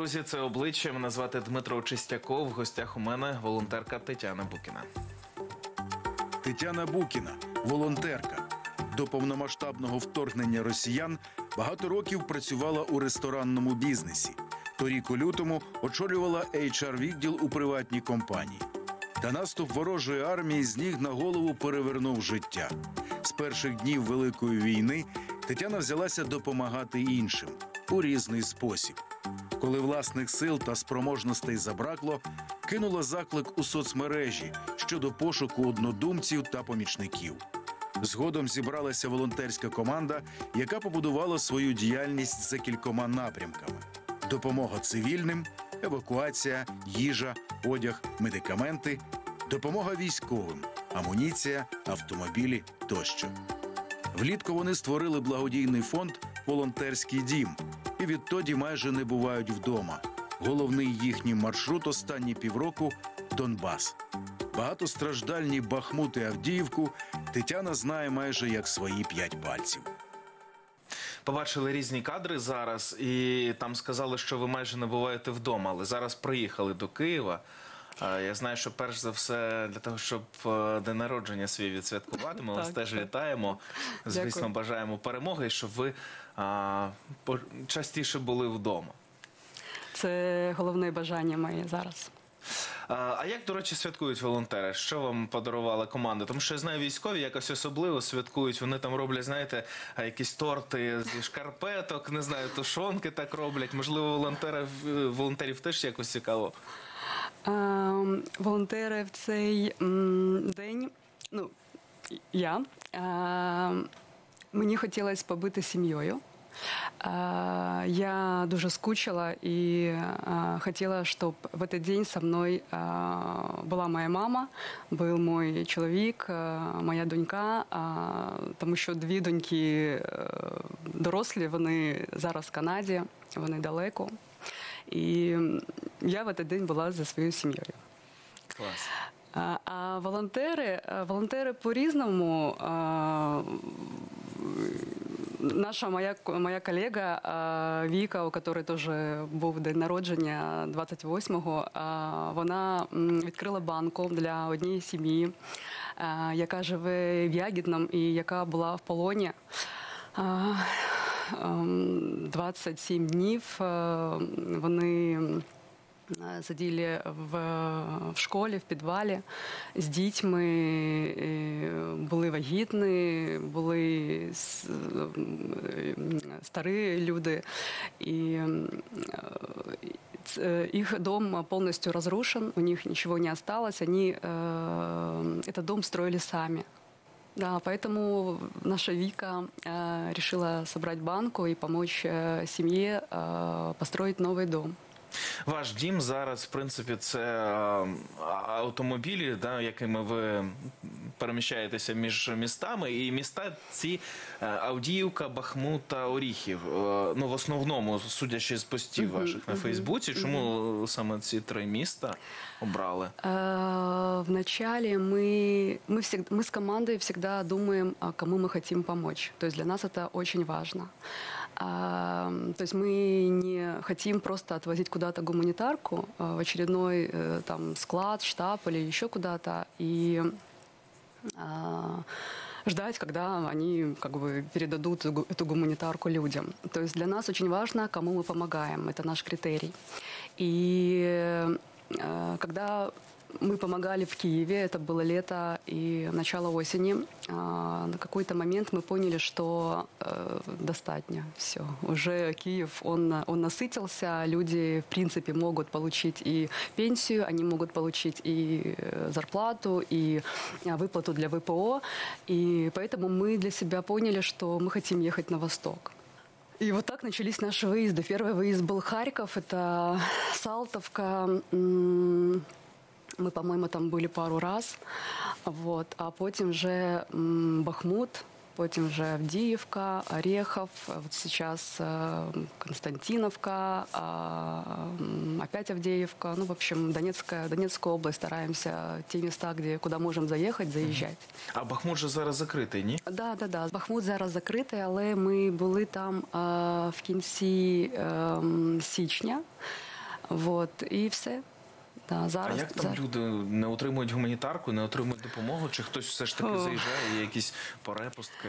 друзі, це «Обличчя». Мене звати Дмитро Чистяков. В гостях у мене волонтерка Тетяна Букіна. Тетяна Букіна – волонтерка. До повномасштабного вторгнення росіян багато років працювала у ресторанному бізнесі. Торік у лютому очолювала HR-відділ у приватній компанії. Та наступ ворожої армії з ніг на голову перевернув життя. З перших днів Великої війни Тетяна взялася допомагати іншим у різний спосіб. Коли власних сил та спроможностей забракло, кинула заклик у соцмережі щодо пошуку однодумців та помічників. Згодом зібралася волонтерська команда, яка побудувала свою діяльність за кількома напрямками: допомога цивільним, евакуація, їжа, одяг, медикаменти, допомога військовим, амуніція, автомобілі тощо. Влітку вони створили благодійний фонд «Волонтерський дім» і відтоді майже не бувають вдома. Головний їхній маршрут останні півроку – Донбас. Багатостраждальні Бахмут і Авдіївку Тетяна знає майже як свої 5 пальців. Побачили різні кадри зараз, і там сказали, що ви майже не буваєте вдома, але зараз приїхали до Києва. Я знаю, що перш за все для того, щоб день народження свій відсвяткувати, ми вас теж вітаємо. Звісно, бажаємо перемоги, щоб ви частіше були вдома. Це головне бажання моє зараз. А як, до речі, святкують волонтери? Що вам подарувала команда? Тому що я знаю, військові якось особливо святкують. Вони там роблять, знаєте, якісь торти зі шкарпеток, не знаю, тушонки так роблять. Можливо, волонтерів теж якось цікаво? Волонтери в цей день, мені хотілося побути сім'єю. Я дуже скучила і хотіла, щоб в цей день зі мною була моя мама, був мій чоловік, моя донька, тому що 2 доньки дорослі, вони зараз в Канаді, вони далеко. І я в цей день була зі своєю сім'єю. Клас. А волонтери по-різному. Наша моя колега Віка, у якої теж був день народження 28-го, вона відкрила банку для однієї сім'ї, яка живе в Ягідному і яка була в полоні. 27 днів вони сиділи в школі, в підвалі з дітьми, були вагітні, були старі люди. І их дом полностью разрушен, у них ничего не осталось, они этот дом строили сами. Да, поэтому наша Вика решила собрать банку и помочь семье построить новый дом. Ваш дім зараз, в принципі, це автомобілі, якими ви переміщаєтеся між містами. І міста ці Авдіївка, Бахмут та Оріхів. В основному, судячи з постів ваших на Фейсбуці, чому саме ці 3 міста обрали? Вначале мы с командой всегда думаем, кому мы хотим помочь. То есть для нас это очень важно. То есть мы не хотим просто отвозить куда-то гуманитарку в очередной склад, штаб или еще куда-то и ждать, когда они передадут эту гуманитарку людям. То есть для нас очень важно, кому мы помогаем. Это наш критерий. И когда мы помогали в Киеве, это было лето и начало осени. На какой-то момент мы поняли, что достаточно. Все. Уже Киев, он насытился. Люди, в принципе, могут получить и пенсию, они могут получить и зарплату, и выплату для ВПО. И поэтому мы для себя поняли, что мы хотим ехать на восток. И вот так начались наши выезды. Первый выезд был Харьков, это Салтовка. Мы, по-моему, там были пару раз. А потім вже Бахмут, потім вже Авдіївка, Орехов, вот сейчас Константиновка, опять Авдеевка. В общем, Донецкая область, стараемся те места, куда можем заехать, заїжджати. А Бахмут же зараз закритий, ні? Да. Бахмут зараз закритий, але ми були там в кінці січня. Вот, і все. Да, А зараз, як там люди не отримують гуманітарку, не отримують допомогу? Чи хтось все ж таки заїжджає, є якісь перепустки?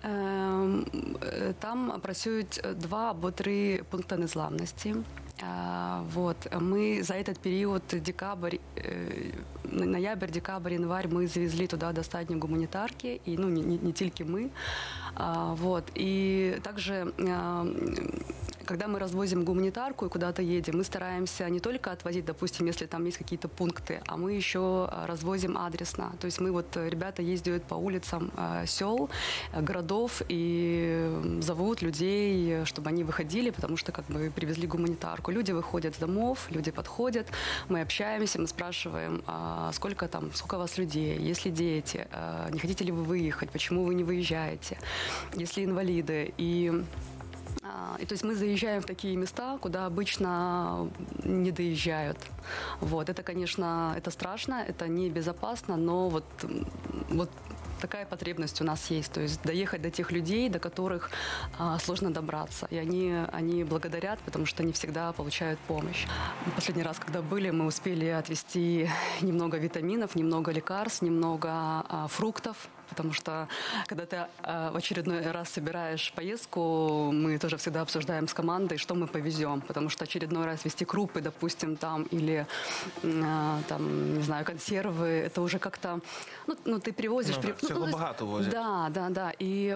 Там працюють 2 або 3 пункти незламності. Вот. Мы за этот период, ноябрь, декабрь, январь, мы завезли туда достатньо гуманитарки, и, ну, не только мы. Вот. И также, когда мы развозим гуманитарку и куда-то едем, мы стараемся не только отвозить, допустим, если там есть какие-то пункты, а мы еще развозим адресно. То есть мы вот, ребята ездят по улицам сел, городов и зовут людей, чтобы они выходили, потому что как бы привезли гуманитарку. Люди выходят с домов, люди подходят, мы общаемся, мы спрашиваем, сколько у вас людей, есть ли дети, не хотите ли вы выехать, почему вы не выезжаете, есть ли инвалиды. И то есть мы заезжаем в такие места, куда обычно не доезжают. Вот. Это, конечно, это страшно, это небезопасно, но вот такая потребность у нас есть. То есть доехать до тех людей, до которых сложно добраться. И они благодарят, потому что они всегда получают помощь. Последний раз, когда были, мы успели отвезти немного витаминов, немного лекарств, немного фруктов. Потому что, когда ты в очередной раз собираешь поездку, мы тоже всегда обсуждаем с командой, что мы повезем. Потому что очередной раз везти крупы, допустим, там, или, там, не знаю, консервы, это уже как-то... Ну ты привозишь... Всего богато возят. Да. И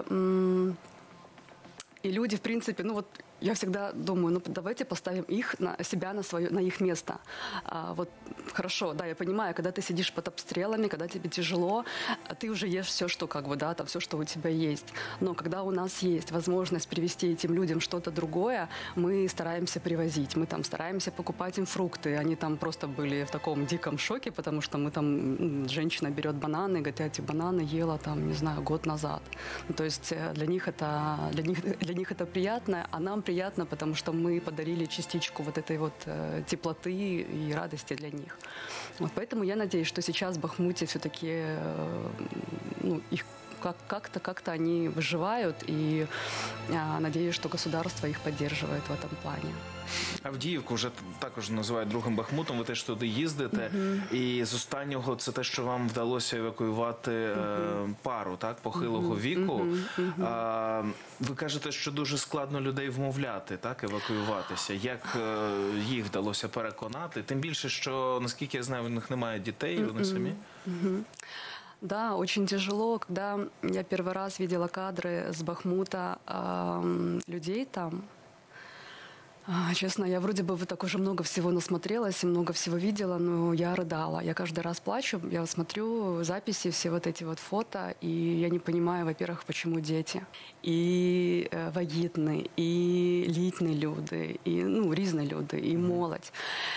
люди, в принципе, я всегда думаю, давайте поставим себя на их место. Вот хорошо, да, я понимаю, когда ты сидишь под обстрелами, когда тебе тяжело, ты уже ешь все, что там все, что у тебя есть. Но когда у нас есть возможность привезти этим людям что-то другое, мы стараемся привозить, мы там стараемся покупать им фрукты. Они там просто были в таком диком шоке, потому что мы там, женщина берет бананы, говорит, я эти бананы ела там, не знаю, год назад. То есть для них это приятно, а нам приятно, потому что мы подарили частичку вот этой вот теплоты и радости для них. Вот поэтому я надеюсь, что сейчас в Бахмуте все-таки их как-то они выживают, и надеюсь, что государство их поддерживает в этом плане. Авдіївку вже також називають другим Бахмутом, ви теж туди їздите. І з останнього це те, що вам вдалося евакуювати пару, так, похилого віку. Ви кажете, що дуже складно людей вмовляти, так, евакуюватися. Як їх вдалося переконати? Тим більше, що, наскільки я знаю, у них немає дітей, вони самі. Да, очень тяжело. Когда я первый раз видела кадры с Бахмута, людей там, честно, я вроде бы так уже много всего насмотрелась и много всего видела, но я рыдала. Я каждый раз плачу, я смотрю записи, все вот эти вот фото, и я не понимаю, во-первых, почему дети. И вагітні, і літні люди, і різні люди, і молодь.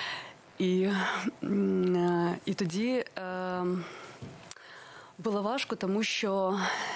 І тоді було важко, тому що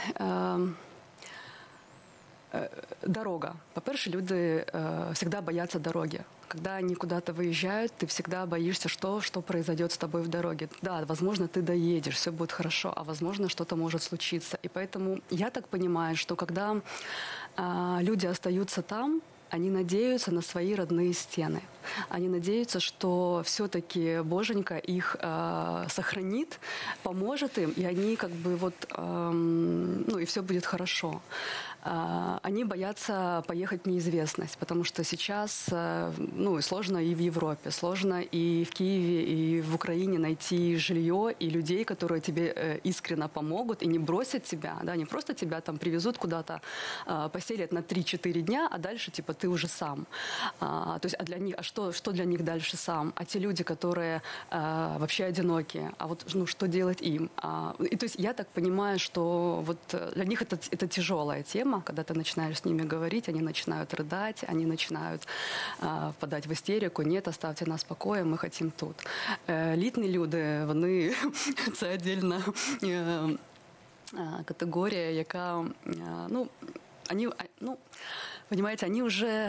дорога. По-перше, люди всегда боятся дороги. Когда они куда-то выезжают, ты всегда боишься, что произойдет с тобой в дороге. Да, возможно, ты доедешь, все будет хорошо, а возможно, что-то может случиться. И поэтому я так понимаю, что когда люди остаются там, они надеются на свои родные стены. Они надеются, что все-таки Боженька их сохранит, поможет им, и они как бы и все будет хорошо. Они боятся поехать в неизвестность, потому что сейчас сложно и в Европе, сложно и в Киеве, и в Украине найти жилье и людей, которые тебе искренне помогут и не бросят тебя, да, не просто тебя там привезут куда-то, поселят на 3-4 дня, а дальше типа ты уже сам. То есть, для них, что для них дальше сам? А те люди, которые вообще одиноки, а вот что делать им? И то есть я так понимаю, что вот для них это тяжелая тема. Когда ты начинаешь с ними говорить, они начинают рыдать, они начинают впадать в истерику. Нет, оставьте нас в покое, мы хотим тут. Літні люди, це отдельна категорія, яка, понимаете, они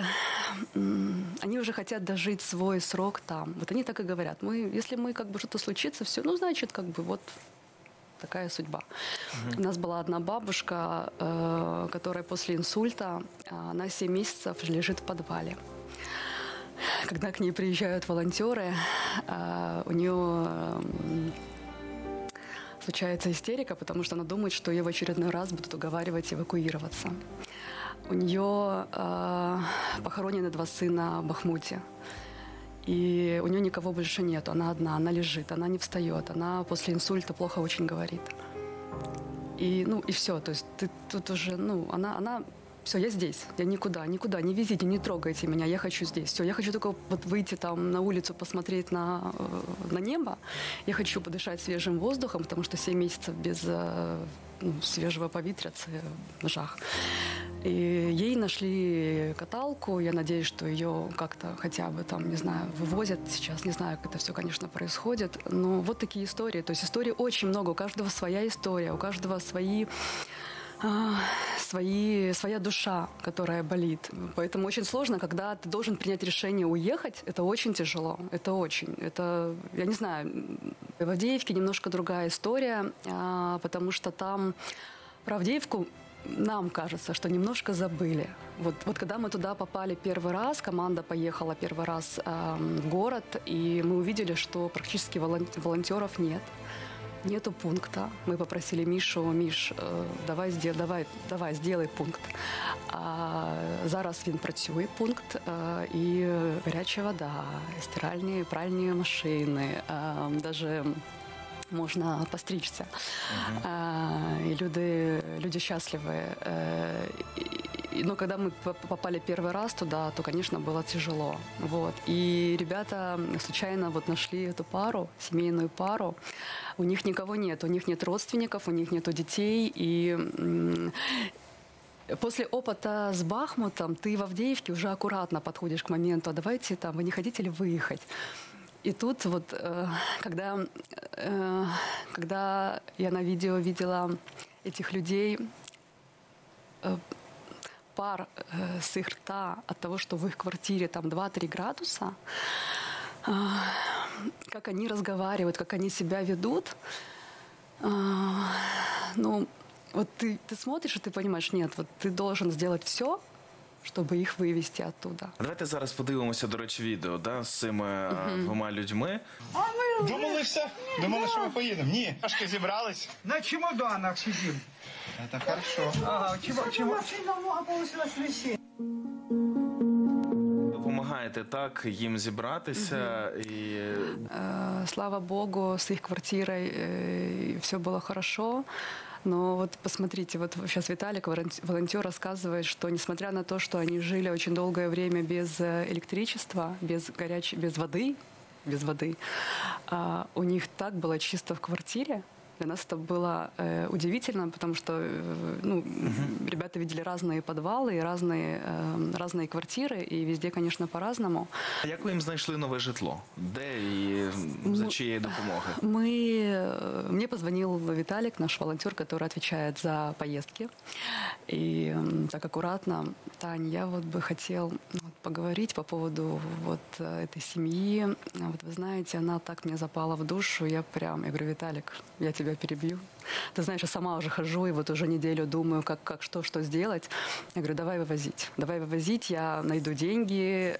уже хотят дожить свой срок там. Вот они так и говорят. Если что-то случится, все, значит, такая судьба. У нас была одна бабушка, которая после инсульта, она 7 месяцев лежит в подвале. когда к ней приезжают волонтеры, у нее случается истерика, потому что она думает, что ее в очередной раз будут уговаривать эвакуироваться. У нее похоронены 2 сына в Бахмуте. И у нее никого больше нет. Она одна, она лежит, она не встает. Она после инсульта плохо очень говорит. И все. То есть ты тут уже, она все, я здесь, я никуда, не везите, не трогайте меня, я хочу здесь. Все, я хочу только вот выйти там на улицу, посмотреть на небо. Я хочу подышать свежим воздухом, потому что 7 месяцев без свежего повітря – це жах. И ей нашли каталку, я надеюсь, что ее как-то хотя бы там, не знаю, вывозят сейчас, не знаю, как это все, конечно, происходит. Но вот такие истории, то есть историй очень много, у каждого своя история, у каждого своя душа, которая болит. Поэтому очень сложно, когда ты должен принять решение уехать, это очень тяжело, я не знаю, в Авдеевке немножко другая история, потому что там про Авдеевку нам кажется, что немножко забыли. Вот когда мы туда попали первый раз, команда поехала первый раз в город, и мы увидели, что практически волонтеров нет. Нету пункта. Мы попросили Мишу: Миш, давай сделай пункт. Зараз він працює пункт, і гаряча вода, стиральні, пральні машини, даже можно постричься. И люди счастливы. Но когда мы попали первый раз туда, то, конечно, было тяжело. Вот. И ребята случайно нашли эту пару, семейную пару. У них никого нет, у них нет родственников, у них нету детей. И после опыта с Бахмутом ты в Авдеевке уже аккуратно подходишь к моменту: а давайте там, вы не хотите ли выехать? И тут когда я на видео видела этих людей, пар с их рта от того, что в их квартире там 2-3 градуса, как они разговаривают, как они себя ведут, ты смотришь, и ты понимаешь, нет, ты должен сделать все, щоб їх вивезти оттуда. Давайте зараз подивимося, до речі, відео з цими 2 людьми. А ми думали все? Думали, що ми поїдемо? Ні. Трошки зібрались. На чемоданах сидим. Це хорошо. Ага, машина много получилось вещей. Допомагаєте так їм зібратися і... Слава Богу, с их квартирой все было хорошо. Но посмотрите, сейчас Виталик, волонтер, рассказывает, что несмотря на то, что они жили очень долгое время без электричества, без воды, у них так было чисто в квартире. Для нас это было удивительно, потому что ребята видели разные подвалы и разные квартиры, и везде, конечно, по-разному. А як ви їм знайшли нове житло? Де і за чиєї допомоги? Мне позвонил Виталик, наш волонтер, который отвечает за поездки. И так аккуратно: Тань, я бы хотел поговорить по поводу этой семьи. Вы знаете, она так мне запала в душу. Я говорю: Виталик, я тебя перебью. Ты знаешь, я сама уже хожу и уже неделю думаю, что сделать. Я говорю: давай вывозить, я найду деньги.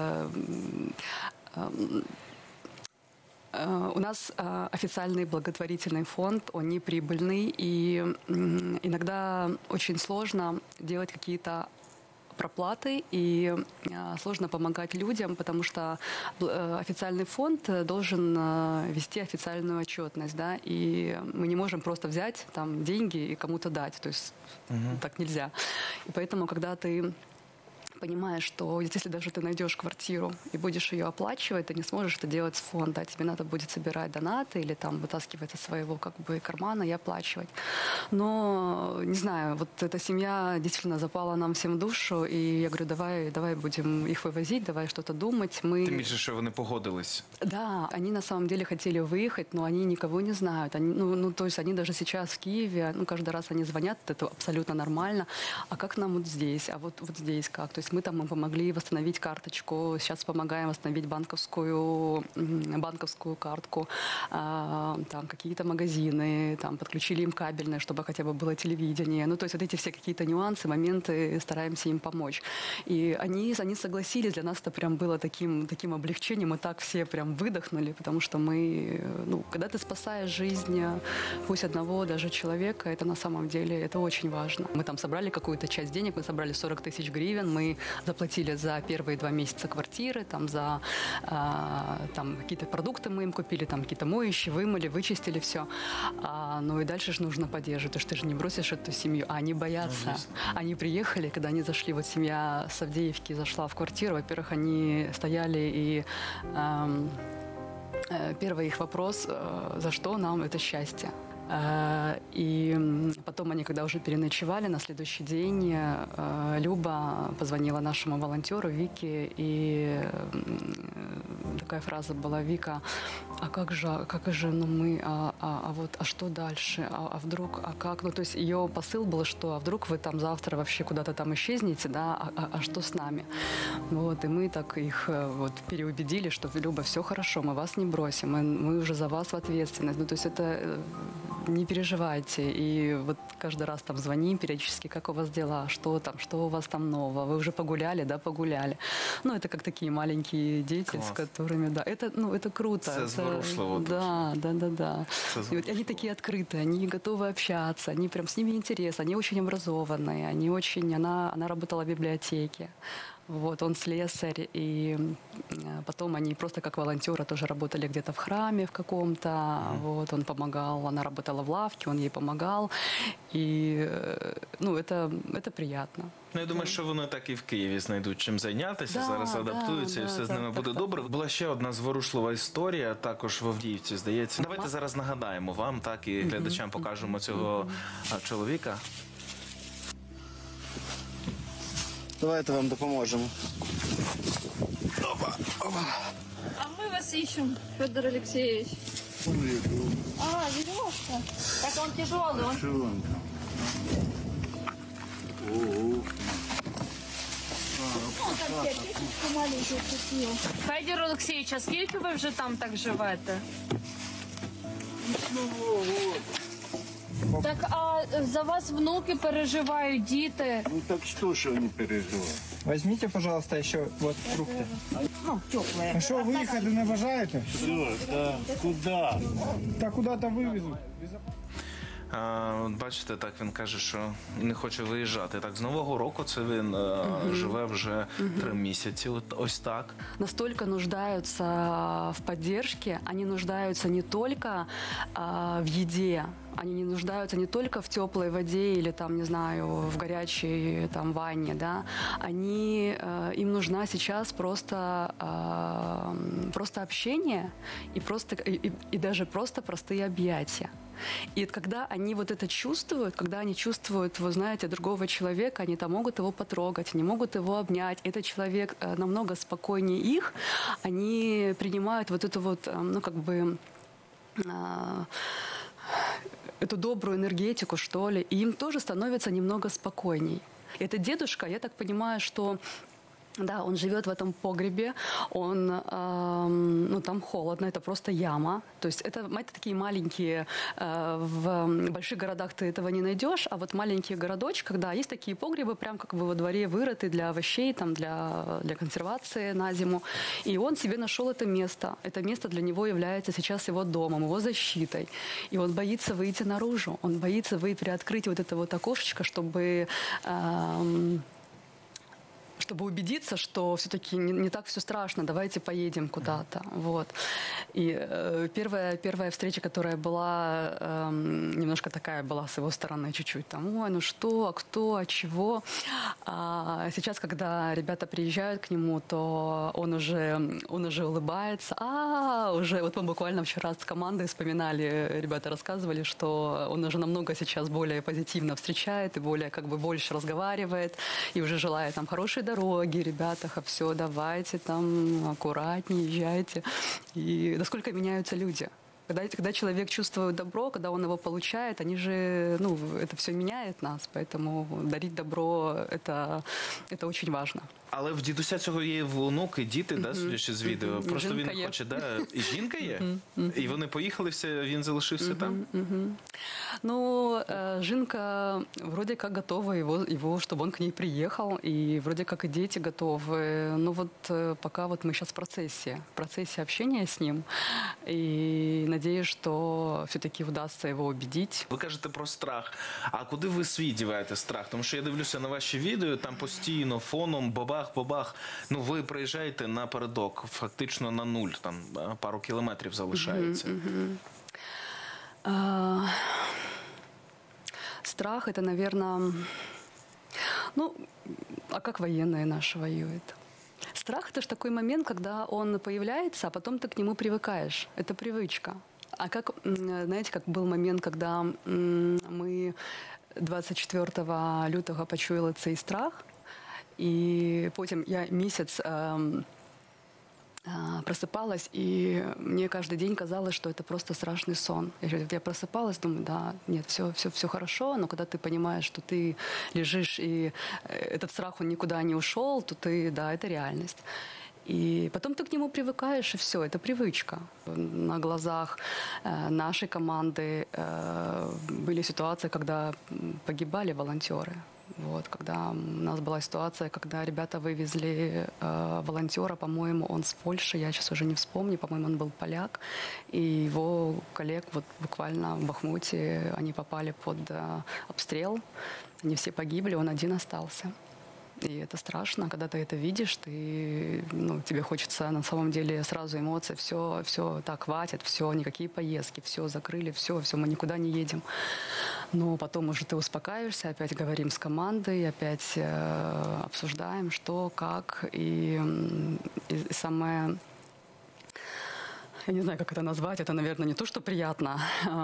У нас официальный благотворительный фонд, он неприбыльный, и иногда очень сложно делать какие-то проплаты, и сложно помогать людям, потому что официальный фонд должен вести официальную отчетность, да, и мы не можем просто взять там деньги и кому-то дать, то есть так нельзя. И поэтому, когда ты понимаешь, что если даже ты найдешь квартиру и будешь ее оплачивать, ты не сможешь это делать с фонда. Тебе надо будет собирать донаты или там вытаскивать из своего кармана и оплачивать. Но, не знаю, эта семья действительно запала нам всем в душу, и я говорю: давай будем их вывозить, давай что-то думать. Тим більше, що вони погодились. Да, они на самом деле хотели выехать, но они никого не знают. То есть они даже сейчас в Киеве, каждый раз они звонят, это абсолютно нормально. А как нам здесь? А вот здесь как? То есть мы там им помогли восстановить карточку, сейчас помогаем восстановить банковскую картку, там какие-то магазины, там подключили им кабельное, чтобы хотя бы было телевидение. Ну, то есть вот эти все какие-то нюансы, моменты, стараемся им помочь. И они согласились, для нас это прям было таким облегчением, мы так все прям выдохнули, потому что мы, ну, когда ты спасаешь жизнь, пусть одного даже человека, это на самом деле, это очень важно. Мы там собрали какую-то часть денег, мы собрали 40 тысяч гривен, мы заплатили за первые 2 месяца квартиры, там за там какие-то продукты мы им купили, там какие-то моющие, вымыли, вычистили все. Ну и дальше же нужно поддерживать, потому что ты же не бросишь эту семью, а они боятся. Они приехали, когда они зашли, вот семья с Авдеевки зашла в квартиру, во-первых, они стояли и первый их вопрос, за что нам это счастье. И потом они, когда уже переночевали, на следующий день Люба позвонила нашему волонтеру Вике, и такая фраза была: Вика, а как же, ну мы, а что дальше, а вдруг, а как, ну то есть ее посыл был, что а вдруг вы там завтра вообще куда-то там исчезнете, да, а что с нами, вот, и мы так их вот переубедили, что Люба, все хорошо, мы вас не бросим, мы уже за вас в ответственность, ну то есть это не переживайте. И вот каждый раз там звоним периодически, как у вас дела, что там, что у вас там нового, вы уже погуляли, да, погуляли. Ну, это как такие маленькие дети, Класс. с которыми, да, это круто. Это зворушливо. Да. Це И вот они такие открытые, они готовы общаться, они прям с ними интересно, они очень образованные, она работала в библиотеке. Вот, он слесарь, и потом они просто как волонтеры тоже работали где-то в храме в каком-то, вот, он помогал, она работала в лавке, он ей помогал, и, ну, это приятно. Ну, я думаю, що вони так і в Києві знайдуть чим зайнятися, зараз адаптуються і все з ними буде добре. Була ще одна зворушлива історія, також в Авдіївці, здається. Давайте зараз нагадаємо вам, так, і глядачам покажемо цього чоловіка. Давайте вам допоможемо. А мы вас ищем, Федор Алексеевич. А, веревка. Так он тяжелый. Он там тебе писечку маленькую купил. Федор Олексійович, а скільки ви вже там так живете? Так, а за вас внуки переживають, діти. Ну так что же они переживают? Возьмите, пожалуйста, еще вот фрукты. Ну, теплые. А что, выходы не вважаєте? Да, куда? Та куда-то вивезуть. От бачите, так він каже, що не хоче виїжджати. Так, з Нового року це він живе вже 3 місяці, ось так. Настолько нуждаются в поддержке, они нуждаются не только в еде, они не нуждаются не только в теплой воде или там, не знаю, в горячей там ванне, да, им нужна сейчас просто общение и даже просто простые объятия. И когда они вот это чувствуют, когда они чувствуют, вы знаете, другого человека, они там могут его потрогать, они могут его обнять, этот человек намного спокойнее их, они принимают вот эту вот, ну, как бы, эту добрую энергетику, что ли, и им тоже становится немного спокойней. Этот дедушка, я так понимаю, что да, он живет в этом погребе, ну, там холодно, это просто яма. То есть это такие маленькие, в больших городах ты этого не найдешь, а вот маленькие городочках, да, есть такие погребы, прям как бы во дворе вырыты для овощей, там, для консервации на зиму. И он себе нашел это место. Это место для него является сейчас его домом, его защитой. И он боится выйти наружу, он боится приоткрыть вот это вот окошечко, чтобы убедиться, что все-таки не так все страшно, давайте поедем куда-то. Вот. И первая встреча, которая была, немножко такая была с его стороны чуть-чуть, там, ой, ну что, а кто, а чего. А сейчас, когда ребята приезжают к нему, то он уже улыбается. Уже, вот мы буквально вчера с командой вспоминали, ребята рассказывали, что он уже намного сейчас более позитивно встречает и более, как бы, больше разговаривает, и уже желает там хорошей дороги, ребята, все, давайте там аккуратнее езжайте. И насколько меняются люди. Когда человек чувствует добро, когда он его получает, они же, ну, это все меняет нас, поэтому дарить добро это очень важно. Але в дідуся цього є внуки, діти, да, судячи з відео. Просто Жінка він є. хоче, да, і жінка є? І вони поїхали, він залишився там? Ну, Жинка вроде как готова его, чтобы он к ней приехал, и вроде как и дети готовы. Ну вот пока вот мы сейчас в процессе общения с ним, и надеюсь, что все-таки удастся его убедить. Ви кажете про страх. А куди ви свій діваєте страх? Тому що я дивлюся на ваші відео, там постійно фоном бабах. Ну, ви приїжджаєте напередок, фактично на нуль, там пару кілометрів залишається. Страх это, наверное, ну, а как военные наши воюют? Страх это же такой момент, когда он появляется, а потом ты к нему привыкаешь. Это привычка. А как, знаете, как был момент, когда мы 24 лютого почуяли цей страх, и потом я месяц просыпалась, и мне каждый день казалось, что это просто страшный сон. Я просыпалась, думаю, да, нет, все хорошо, но когда ты понимаешь, что ты лежишь, и этот страх, он никуда не ушел, то ты, да, это реальность. И потом ты к нему привыкаешь, и все, это привычка. На глазах нашей команды были ситуации, когда погибали волонтеры. Вот, когда у нас была ситуация, когда ребята вывезли волонтера, по-моему, он с Польши, я сейчас уже не вспомню, по-моему, он был поляк, и его коллег вот буквально в Бахмуте, они попали под обстрел, они все погибли, он один остался. И это страшно, когда ты это видишь, тебе хочется на самом деле сразу эмоции, все, так, хватит, все, никакие поездки, все, закрыли, все, мы никуда не едем. Но потом уже ты успокаиваешься, опять говорим с командой, опять обсуждаем, что, как, и самое... Я не знаю, как это назвать, это, наверное, не то, что приятно.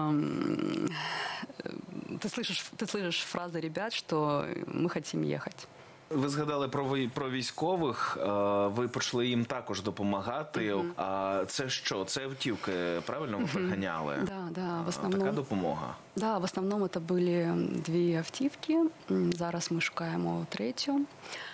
Ты слышишь фразы ребят, что мы хотим ехать. Ви згадали про військових, ви почали їм також допомагати. А це що? Це автівки, правильно ви приганяли? Да, в основному. Така допомога? Да, в основному це були 2 автівки. Зараз ми шукаємо 3-ю.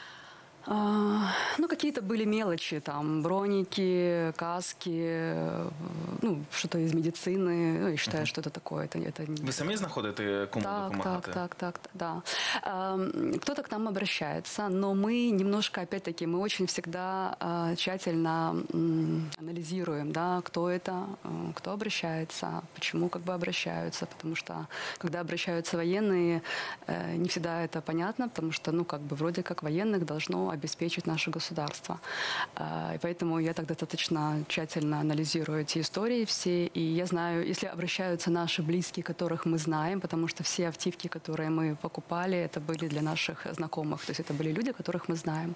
Ну, какие-то были мелочи, там, броники, каски, ну, что-то из медицины. Ну, я считаю, что это такое. Это... Ви самі знаходите, кому допомагати? Так, да. Кто-то к нам обращается, но мы немножко, опять-таки, мы очень всегда тщательно анализируем, да, кто это, кто обращается, почему как бы обращаются, потому что, когда обращаются военные, не всегда это понятно, потому что, ну, как бы, вроде как военных должно обеспечить наше государство. И поэтому я так достаточно тщательно анализирую эти истории все. И я знаю, если обращаются наши близкие, которых мы знаем, потому что все автивки, которые мы покупали, это были для наших знакомых. То есть это были люди, которых мы знаем.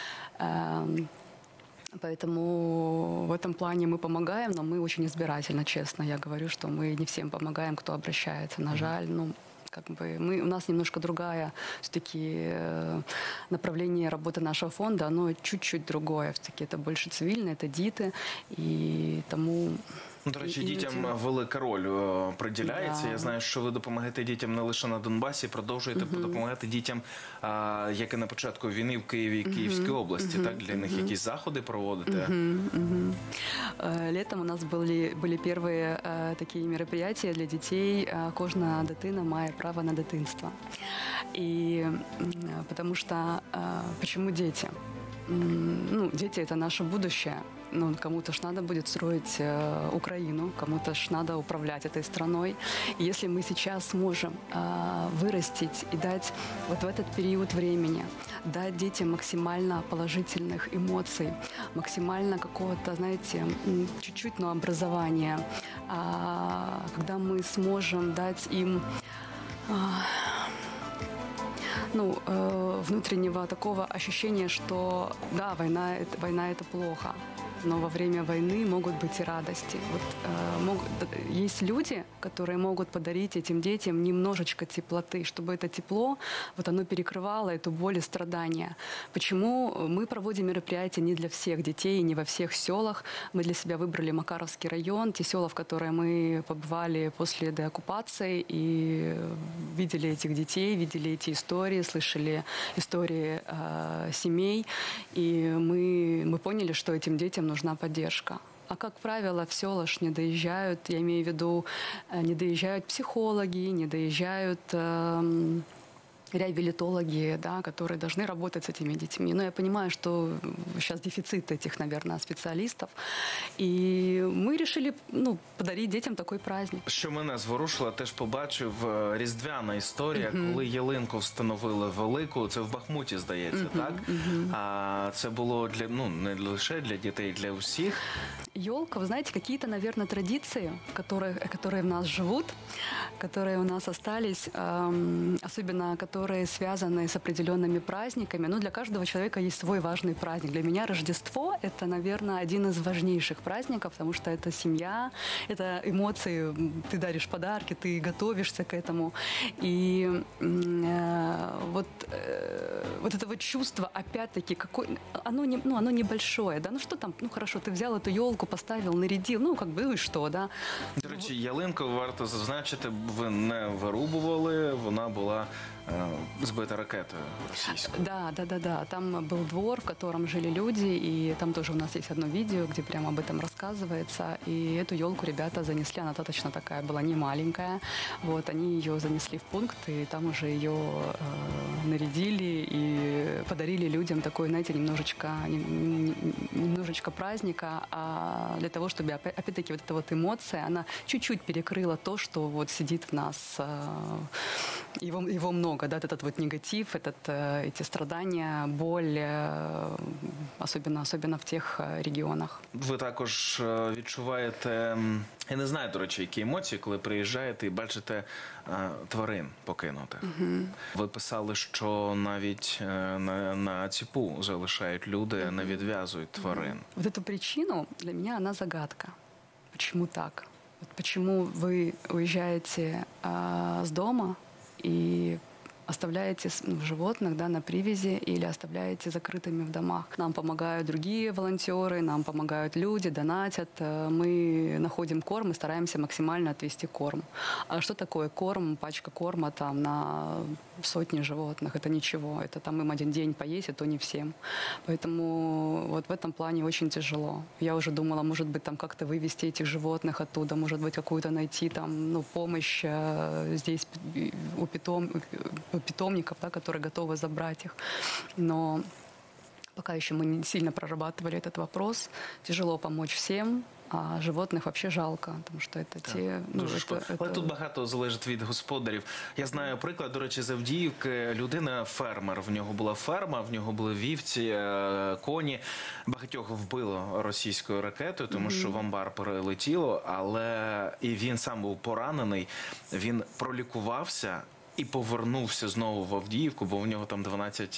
Поэтому в этом плане мы помогаем, но мы очень избирательно, честно. Я говорю, что мы не всем помогаем, кто обращается. На жаль, как бы у нас немножко другая все-таки направление работы нашего фонда, оно чуть-чуть другое. Все-таки это больше цивильное, это діти, і тому... Ну, до речі, дітям велика роль приділяється. Я знаю, що ви допомагаєте дітям не лише на Донбасі, продовжуєте допомагати дітям, як і на початку війни в Києві і Київській області. Так, для них якісь заходи проводите? Летом у нас были первые такие мероприятия для детей. Кожна дитина має право на дитинство. И потому что, почему дети? Ну, дети – это наше будущее. Ну, кому-то ж надо будет строить Украину, кому-то ж надо управлять этой страной. И если мы сейчас сможем вырастить и дать вот в этот период времени, дать детям максимально положительных эмоций, максимально какого-то, знаете, чуть-чуть, но образования, когда мы сможем дать им... внутреннего такого ощущения, что да, война это плохо. но во время войны могут быть и радости. Есть люди, которые могут подарить этим детям немножечко теплоты, чтобы это тепло, вот оно перекрывало эту боль и страдания. Почему мы проводим мероприятия не для всех детей, не во всех селах. Мы для себя выбрали Макаровский район, те села, в которые мы побывали после деоккупации и видели этих детей, видели эти истории, слышали истории семей. И мы поняли, что этим детям нужна поддержка. А как правило, в села ж не доезжают, я имею в виду, не доезжают психологи, не доезжают реабилитологи, да, которые должны работать с этими детьми. Но я понимаю, что сейчас дефицит этих, наверное, специалистов. І ми вирішили подарити дітям такий праздник. Що мене зворушило, теж побачив різдвяна історія, коли ялинку встановили велику, це в Бахмуті, здається, так? А це було для, не лише для дітей, для усіх. Елка, вы знаете, какие-то, наверное, традиции, которые в нас живут, которые у нас остались, особенно которые связаны с определенными праздниками. Для каждого человека есть свой важный праздник. Для меня Рождество – это, наверное, один из важнейших праздников, потому что это семья, это эмоции, ты даришь подарки, ты готовишься к этому. И вот это вот чувство, опять-таки, оно небольшое, да, что там, хорошо, ты взял эту елку, поставил, нарядил, и что, да. До речі, ялинку, варто зазначити, ви не вирубували, вона була сбита ракетою російською. Да. Там был двор, в котором жили люди, и там тоже у нас есть одно видео, где прямо об этом рассказывается. И эту елку ребята занесли, она достаточно такая была, не маленькая. Вот, они ее занесли в пункт, и там уже ее нарядили и подарили людям такой, знаете, немножечко праздника, для того, чтобы, опять-таки, вот эта вот эмоция, она чуть-чуть перекрыла то, что вот сидит в нас, его много, да, этот вот негатив, эти страдания, боль, особенно в тех регіонах. Ви також відчуваєте, я не знаю, до речі, які емоції, коли приїжджаєте і бачите тварин покинутих. Ви писали, що навіть на ціпу залишають люди, не відв'язують тварин. Вот эту причину для меня она загадка. Почему так? Вот почему вы уезжаете с дома и оставляете животных, да, на привязи или оставляете закрытыми в домах. Нам помогают другие волонтеры, нам помогают люди, донатят. Мы находим корм и стараемся максимально отвести корм. А что такое корм, пачка корма там на сотни животных? Это ничего. Это там им один день поесть, и то не всем. Поэтому вот в этом плане очень тяжело. Я уже думала, может быть, там как-то вывести этих животных оттуда, может быть, какую-то найти там, помощь здесь у питомников, да, которые готовы забрать их. Но пока еще мы не сильно прорабатывали этот вопрос. Тяжело помочь всем, а животних вообще жалко, тому що це ті... Дуже шкода. Але тут багато залежить від господарів. Я знаю приклад, до речі, з Авдіївки. Людина фермер. В нього була ферма, в нього були вівці, коні. Багатьох вбило російською ракетою, тому що в амбар перелетіло, але і він сам був поранений, він пролікувався і повернувся знову в Авдіївку, бо в нього там 12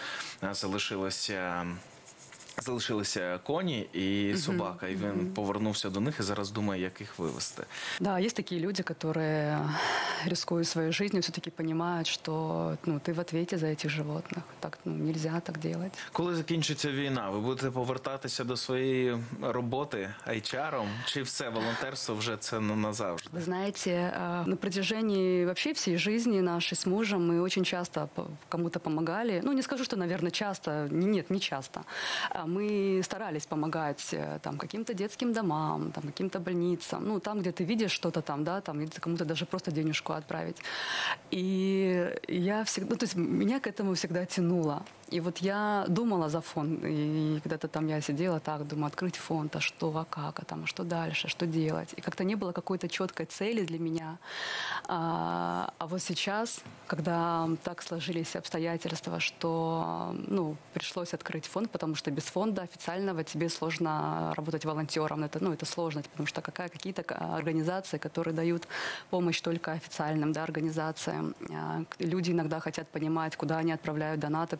залишилися коні і собака, і він повернувся до них і зараз думає, як їх вивезти. Да, есть такие люди, которые, рискуя своей жизнью, все-таки понимают, что ты в ответе за этих животных. Так нельзя так делать. Коли закінчиться війна, ви будете повертатися до своєї роботи HR-ом? Чи все, волонтерство вже це назавжди? Вы знаете, на протяжении вообще всей жизни нашей с мужем мы очень часто кому-то помогали. Не скажу, что, наверное, часто. Нет, не часто. Мы старались помогать там каким-то детским домам, там каким-то больницам, там, где ты видишь что-то там, да, там кому-то даже просто денежку отправить. И я всегда, то есть меня к этому всегда тянуло. И вот я думала за фонд, и когда-то там я сидела так, думаю, открыть фонд, а что, а как, а там, а что дальше, что делать. И как-то не было какой-то четкой цели для меня. А вот сейчас, когда так сложились обстоятельства, что, пришлось открыть фонд, потому что без фонда официального тебе сложно работать волонтером. Это сложно, потому что какие-то организации, которые дают помощь только официальным, да, организациям. Люди иногда хотят понимать, куда они отправляют донаты, потому что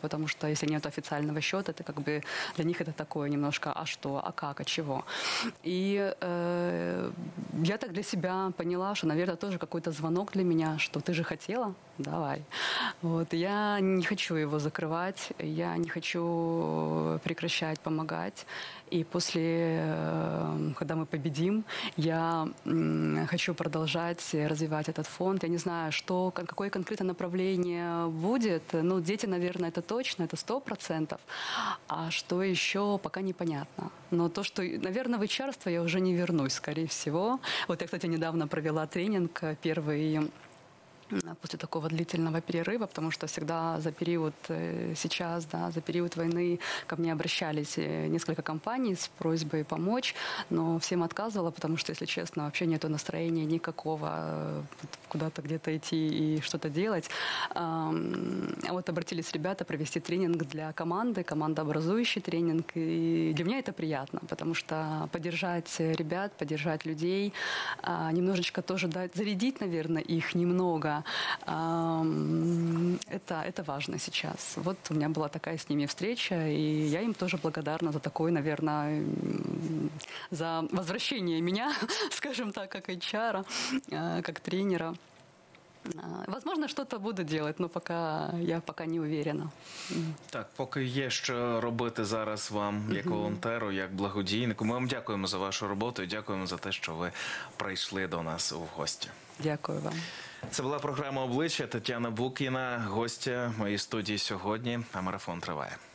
что если нет официального счета, это как бы для них это такое немножко, а что, а как, а чего. И я так для себя поняла, что, наверное, тоже какой-то звонок для меня, что ты же хотела, давай. Вот. Я не хочу его закрывать, я не хочу прекращать помогать. И после, когда мы победим, я хочу продолжать развивать этот фонд. Я не знаю, какое конкретно направление будет. Ну, дети, наверное, это точно, это 100%. А что еще, пока непонятно. Но то, что, наверное, в HR я уже не вернусь, скорее всего. Вот я, кстати, недавно провела тренинг первый после такого длительного перерыва, потому что всегда за период сейчас, да, за период войны ко мне обращались несколько компаний с просьбой помочь, но всем отказывала, потому что, если честно, вообще нету настроения никакого куда-то где-то идти и что-то делать. Вот обратились ребята провести тренинг для команды, командообразующий тренинг, и для меня это приятно, потому что поддержать ребят, поддержать людей, немножечко тоже дать, зарядить, наверное, их немного. Это важно сейчас. Вот у меня была такая с ними встреча, и я им тоже благодарна за такой, наверное, за возвращение меня, скажем так, как HR, как тренера. Возможно, что-то буду делать, но я пока не уверена. Так, поки є що робити зараз вам, як волонтеру, як благодійнику. Ми вам дякуємо за вашу роботу і дякуємо за те, що ви прийшли до нас у гості. Дякую вам. Це була програма «Обличчя». Тетяна Букіна, гостя моєї студії сьогодні, а марафон триває.